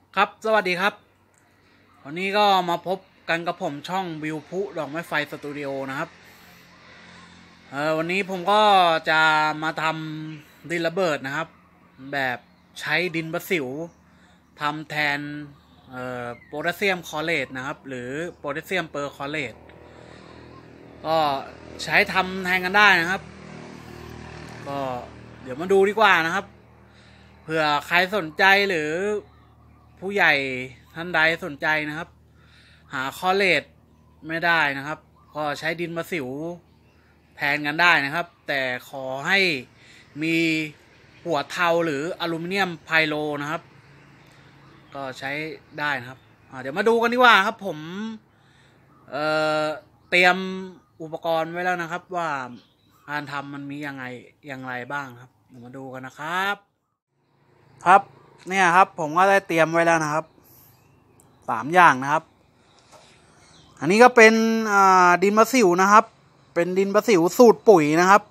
ครับสวัสดีครับวันนี้ก็มาพบกันกับผมช่องวิวพุดอกไม้ไฟสตูดิโอนะครับวันนี้ผมก็จะมาทำดินระเบิดนะครับแบบใช้ดินประสิวทำแทนโพแทสเซียมคลอเรตนะครับหรือโพแทสเซียมเปอร์คลอเรตก็ใช้ทำแทนกันได้นะครับก็เดี๋ยวมาดูดีกว่านะครับเผื่อใครสนใจหรือผู้ใหญ่ท่านใดสนใจนะครับหาคลอเรตไม่ได้นะครับก็ใช้ดินประสิวแทนกันได้นะครับแต่ขอให้มีหัวเทาหรืออลูมิเนียมไพโลนะครับก็ใช้ได้นะครับเดี๋ยวมาดูกันดีกว่าครับผมเตรียมอุปกรณ์ไว้แล้วนะครับว่าการทำมันมีอย่างไรบ้างครับเดี๋ยวมาดูกันนะครับครับเนี่ยครับผมก็ได้เตรียมไว้แล้วนะครับ3 อย่างนะครับอันนี้ก็เป็นดินประสิวนะครับเป็นดินประสิวสูตรปุ๋ยนะครับ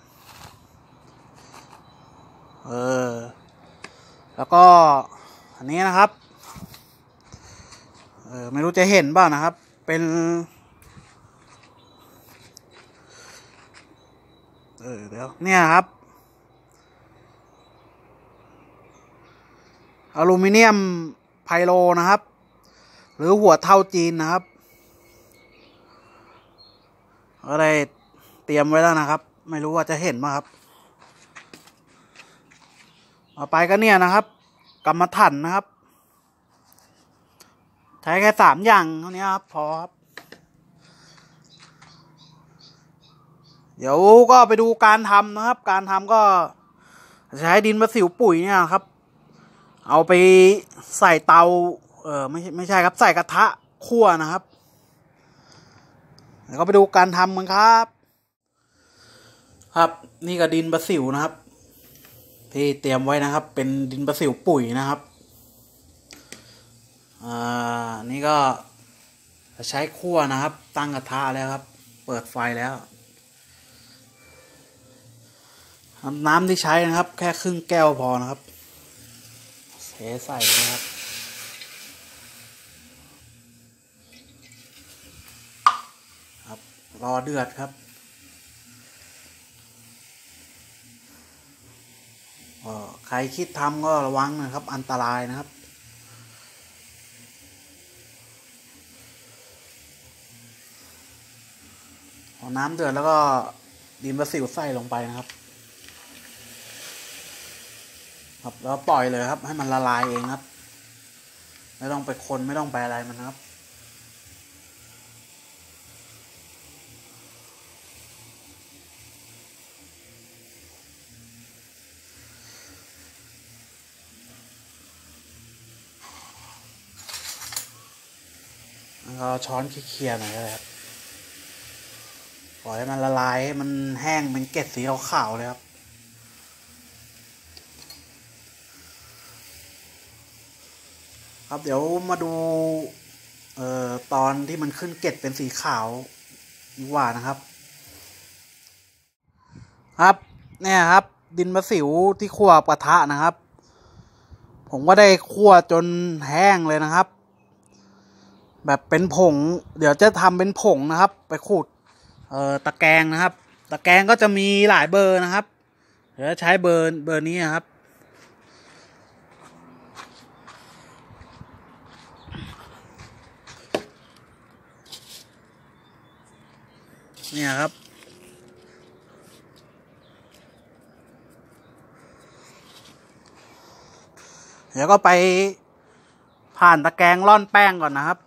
แล้วก็อันนี้นะครับไม่รู้จะเห็นบ้างนะครับเป็นเดี๋ยวเนี่ยครับอลูมิเนียมไพโลนะครับหรือหัวเทาจีนนะครับก็ได้เตรียมไว้แล้วนะครับไม่รู้ว่าจะเห็นไหมครับต่อไปก็เนี่ยนะครับกำมะถันนะครับใช้แค่3 อย่างเท่านี้ครับพอครับเดี๋ยวก็ไปดูการทำนะครับการทำก็ใช้ดินประสิวปุ๋ยเนี่ยครับเอาไปใส่เตาไม่ใช่ครับใส่กระทะคั่วนะครับเดี๋ยวก็ไปดูการทำมันครับครับนี่ก็ดินประสิวนะครับที่เตรียมไว้นะครับเป็นดินประสิวปุ๋ยนะครับนี่ก็จะใช้คั่วนะครับตั้งกระทะแล้วครับเปิดไฟแล้วน้ำที่ใช้นะครับแค่ครึ่งแก้วพอนะครับเทใส่นะครับครับรอเดือดครับใครคิดทำก็ระวังนะครับอันตรายนะครับพอน้ำเดือดแล้วก็ดินประสิวใส่ลงไปนะครับครับแล้วปล่อยเลยครับให้มันละลายเองครับไม่ต้องไปคนไม่ต้องไปอะไรมันนะครับแล้วก็ช้อนเคลียร์หน่อยก็ได้ครับปล่อยให้มันละลายให้มันแห้งเป็นเกล็ดสีขาวๆเลยครับครับเดี๋ยวมาดูตอนที่มันขึ้นเกล็ดเป็นสีขาวดีกว่านะครับครับเนี่ยครับดินประสิวที่คั่วกระทะนะครับผมก็ได้คั่วจนแห้งเลยนะครับแบบเป็นผงเดี๋ยวจะทำเป็นผงนะครับไปขูดตะแกรงนะครับตะแกรงก็จะมีหลายเบอร์นะครับเดี๋ยวใช้เบอร์นี้นะครับเนี่ยครับเดี๋ยวก็ไปผ่านตะแกรงร่อนแป้งก่อนนะครับ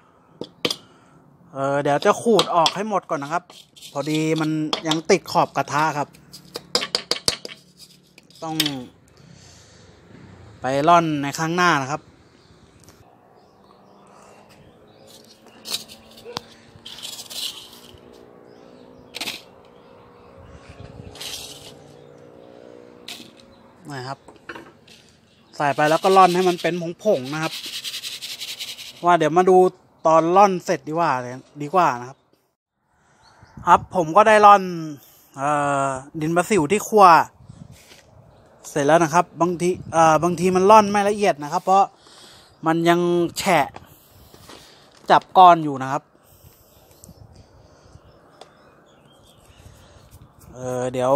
เดี๋ยวจะขูดออกให้หมดก่อนนะครับพอดีมันยังติดขอบกระทะครับต้องไปร่อนในข้างหน้านะครับนะครับใส่ไปแล้วก็ร่อนให้มันเป็นผงๆนะครับว่าเดี๋ยวมาดูตอนร่อนเสร็จดีกว่านะครับครับผมก็ได้ร่อนดินประสิวที่คั่วเสร็จแล้วนะครับบางทีมันร่อนไม่ละเอียดนะครับเพราะมันยังแฉะจับก้อนอยู่นะครับเดี๋ยว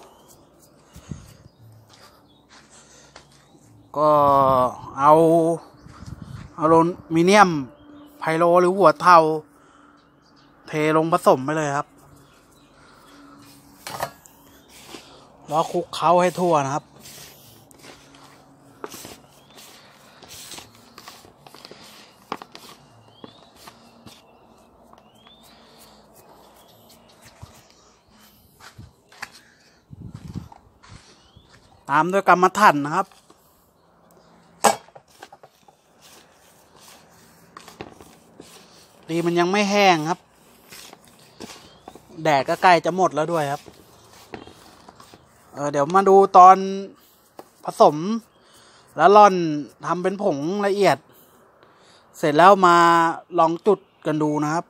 ก็เอาอลูมิเนียมไพโลหรือหัวเทาเทลงผสมไปเลยครับแล้วคลุกเคล้าให้ทั่วนะครับตามด้วยกำมะถันนะครับดีมันยังไม่แห้งครับแดดก็ใกล้จะหมดแล้วด้วยครับเดี๋ยวมาดูตอนผสมแล้วร่อนทำเป็นผงละเอียดเสร็จแล้วมาลองจุดกันดูนะครับ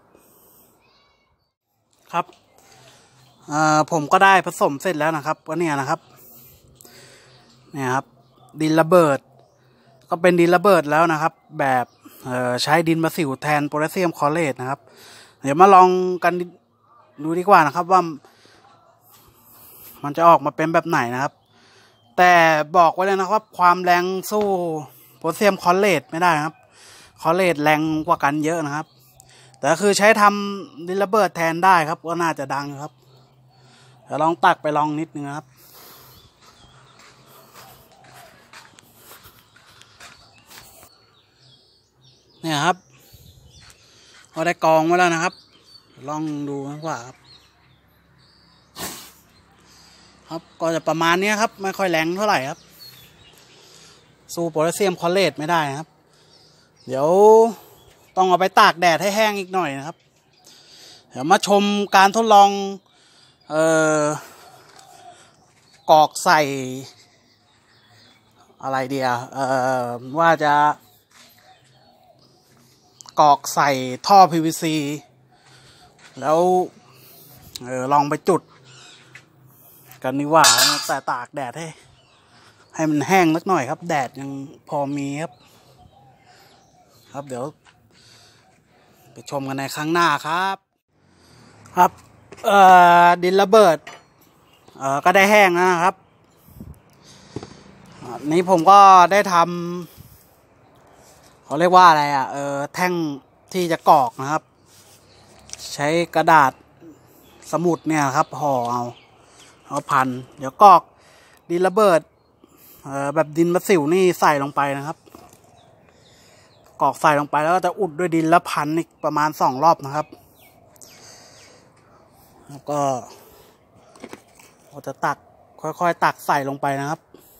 ครับผมก็ได้ผสมเสร็จแล้วนะครับก็เนี่ยนะครับเนี่ยครับดินระเบิดก็เป็นดินระเบิดแล้วนะครับแบบใช้ดินมะสิวแทนโพแทสเซียมคลอเรตนะครับเดี๋ยวมาลองกันดูดีกว่านะครับว่ามันจะออกมาเป็นแบบไหนนะครับแต่บอกไว้เลยนะครับความแรงสู้โพแทสเซียมคลอเรตไม่ได้ครับคลอเรตแรงกว่ากันเยอะนะครับแต่คือใช้ทำดินระเบิดแทนได้ครับก็น่าจะดังครับเดี๋ยวลองตักไปลองนิดนึงครับเนี่ยครับพอได้กองไว้แล้วนะครับลองดูดีกว่าครับก็จะประมาณนี้ครับไม่ค่อยแรงเท่าไหร่ครับสู้โพแทสเซียมคลอเรตไม่ได้นะครับเดี๋ยวต้องเอาไปตากแดดให้แห้งอีกหน่อยนะครับเดี๋ยวมาชมการทดลองกรอกใส่อะไรเดียว่าจะกรอกใส่ท่อ PVC แล้วลองไปจุดกันนี่ว่าแต่ตากแดดให้มันแห้งสักหน่อยครับแดดยังพอมีครับเดี๋ยวไปชมกันในครั้งหน้าครับดินระเบิดก็ได้แห้งนะครับนี้ผมก็ได้ทำเขาเรียกว่าอะไรแท่งที่จะกรอกนะครับใช้กระดาษสมุดเนี่ยครับห่อเอาพันเดี๋ยวกรอกดินระเบิดแบบดินมะสิวนี่ใส่ลงไปนะครับกรอกใส่ลงไปแล้วก็จะอุดด้วยดินแล้วพันอีกประมาณ2 รอบนะครับแล้วก็เราจะตักค่อยๆตักใส่ลงไปนะครับ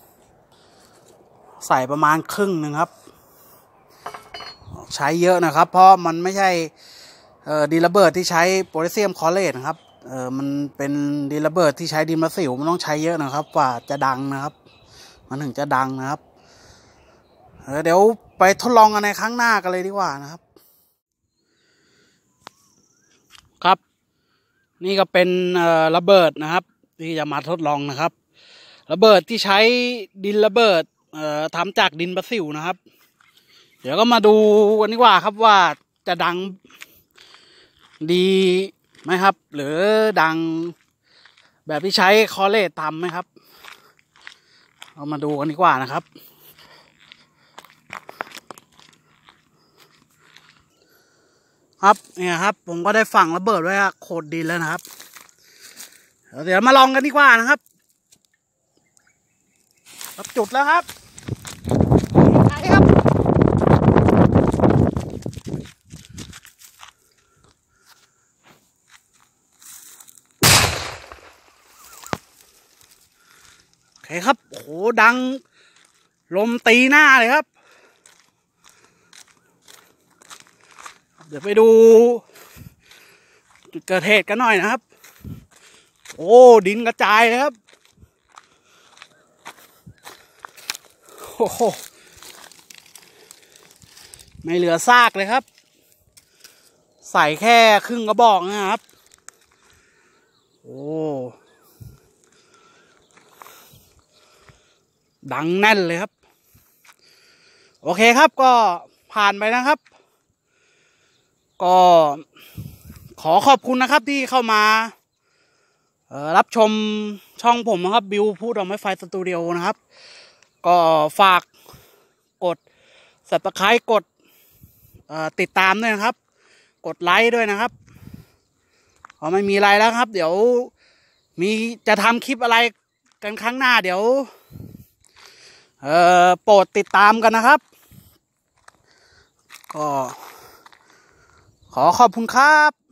ใส่ประมาณครึ่งหนึ่งครับใช้เยอะนะครับเพราะมันไม่ใช่ดินระเบิดที่ใช้โพแทสเซียมคลอเรตนะครับมันเป็นดินระเบิดที่ใช้ดินมะสิวมันต้องใช้เยอะนะครับกว่าจะดังนะครับมันถึงจะดังนะครับเดี๋ยวไปทดลองกันในครั้งหน้ากันเลยดีกว่านะครับครับนี่ก็เป็นระเบิดนะครับที่จะมาทดลองนะครับระเบิดที่ใช้ดินระเบิดทำจากดินมะสิวนะครับเดี๋ยวก็มาดูกันดีกว่าครับว่าจะดังดีไหมครับหรือดังแบบที่ใช้คลอเรตทำไหมครับเรามาดูกันดีกว่านะครับครับเนี่ยครับผมก็ได้ฝังระเบิดไว้โขดดินแล้วนะครับเดี๋ยวมาลองกันดีกว่านะครับรับจุดแล้วครับไปครับโอเคครับโอ้โหดังลมตีหน้าเลยครับเดี๋ยวไปดูจุดเกิดเหตุกันหน่อยนะครับโอ้ดินกระจายเลยครับโอ้โหไม่เหลือซากเลยครับใส่แค่ครึ่งกระบอกนะครับโอ้ดังแน่นเลยครับโโอเคครับก็ผ่านไปนะครับก็ขอขอบคุณนะครับที่เข้ามารับชมช่องผมนะครับบิวพูดดอกไม้ไฟสตูดิโอนะครับก็ฝากกด Subscribe กดติดตามด้วยนะครับกดไลค์ด้วยนะครับไม่มีอะไรแล้วครับเดี๋ยวจะทำคลิปอะไรกันครั้งหน้าเดี๋ยวโปรดติดตามกันนะครับก็ขอขอบคุณครับ